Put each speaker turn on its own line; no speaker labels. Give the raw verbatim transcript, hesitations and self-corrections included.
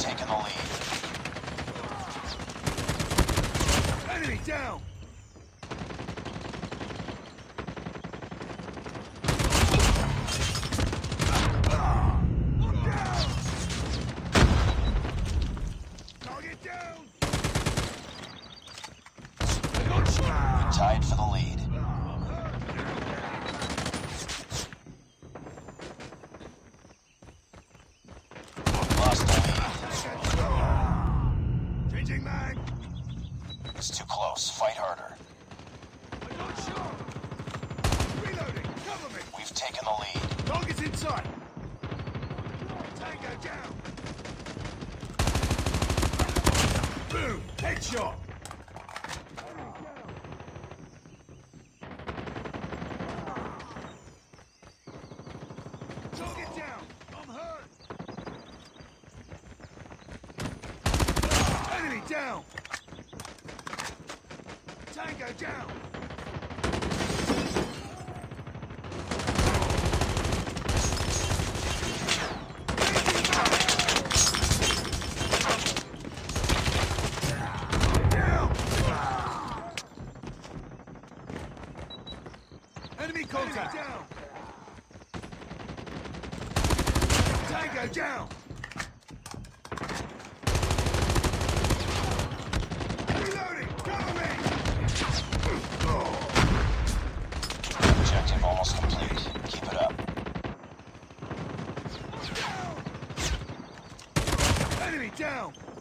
taken the lead.
Enemy down!
Tied for the lead. Lost the lead.
Changing mag.
It's too close. Fight harder.
I'm not sure. Reloading. Cover me.
We've taken the lead.
Target's inside. Tango down. Boom. Headshot. Target down! I'm hurt! Enemy down! Tango down! Down! Enemy contact! Enemy down! Tango down! Reloading! Cover me!
Objective almost complete. Keep it up.
Down! Enemy down!